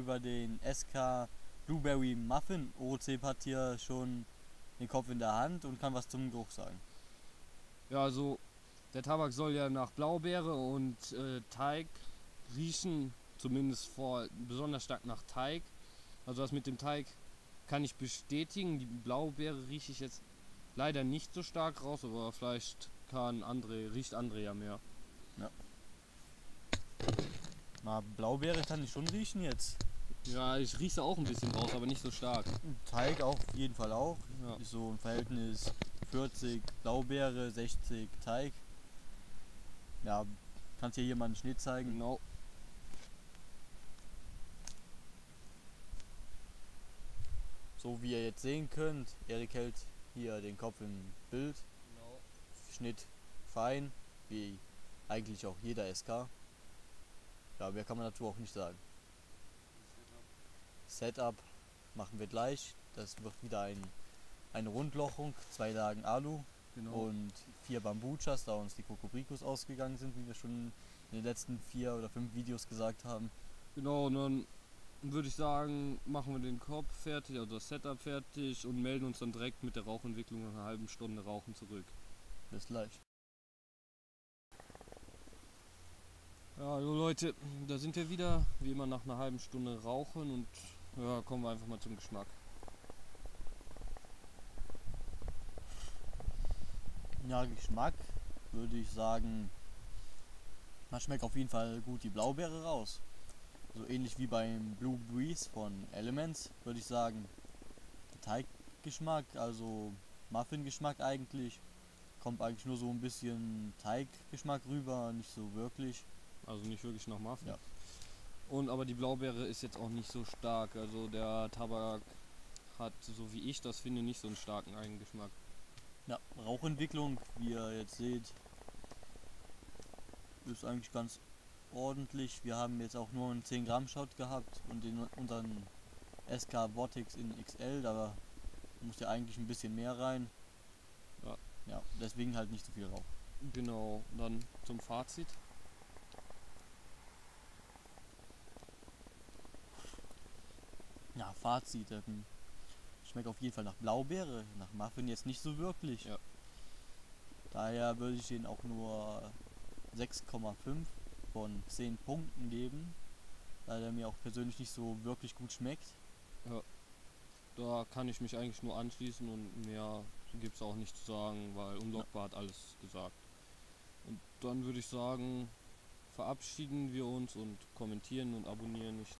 über den SK Blueberry Muffin. OC hat hier schon den Kopf in der Hand und kann was zum Geruch sagen. Ja, also der Tabak soll ja nach Blaubeere und Teig riechen, zumindest besonders stark nach Teig. Also das mit dem Teig kann ich bestätigen. Die Blaubeere rieche ich jetzt leider nicht so stark raus, aber vielleicht riecht André ja mehr. Ja. Na, Blaubeere kann ich schon riechen jetzt. Ja, ich rieche auch ein bisschen raus, aber nicht so stark. Teig auf jeden Fall auch. Ja. Ist so ein Verhältnis 40 Blaubeere, 60 Teig. Ja, kannst dir hier mal einen Schnitt zeigen. Genau. So wie ihr jetzt sehen könnt, Erik hält hier den Kopf im Bild. Genau. Schnitt fein, wie eigentlich auch jeder SK. Ja, mehr kann man dazu auch nicht sagen. Setup machen wir gleich. Das wird wieder eine Rundlochung, 2 Lagen Alu Genau. und 4 Bambuchas, da uns die Kokobricos ausgegangen sind, wie wir schon in den letzten 4 oder 5 Videos gesagt haben. Genau, und dann würde ich sagen, machen wir den Kopf fertig, also das Setup fertig und melden uns dann direkt mit der Rauchentwicklung nach einer halben Stunde Rauchen zurück. Bis gleich. Ja, hallo Leute, da sind wir wieder, wie immer nach einer halben Stunde Rauchen und ja, kommen wir einfach mal zum Geschmack. Ja, Geschmack würde ich sagen, man schmeckt auf jeden Fall gut die Blaubeere raus. So ähnlich wie beim Blue Breeze von Elements, würde ich sagen. Der Teiggeschmack, also Muffin-Geschmack eigentlich, kommt eigentlich nur so ein bisschen Teiggeschmack rüber, nicht so wirklich. Also nicht wirklich nach Muffin. Ja. Und aber die Blaubeere ist jetzt auch nicht so stark, also der Tabak hat, so wie ich das finde, nicht so einen starken Eigengeschmack. Ja, Rauchentwicklung, wie ihr jetzt seht, ist eigentlich ganz ordentlich. Wir haben jetzt auch nur einen 10 Gramm Shot gehabt und unseren SK Vortex in XL, da muss ja eigentlich ein bisschen mehr rein. Ja. Ja, deswegen halt nicht so viel Rauch. Genau, dann zum Fazit. Ja, Fazit. Schmeckt auf jeden Fall nach Blaubeere, nach Muffin jetzt nicht so wirklich. Ja. Daher würde ich den auch nur 6,5 von 10 Punkten geben, da der mir auch persönlich nicht so wirklich gut schmeckt. Ja. Da kann ich mich eigentlich nur anschließen und mehr gibt es auch nicht zu sagen, weil Unlockbar hat alles gesagt. Und dann würde ich sagen, verabschieden wir uns und kommentieren und abonnieren nicht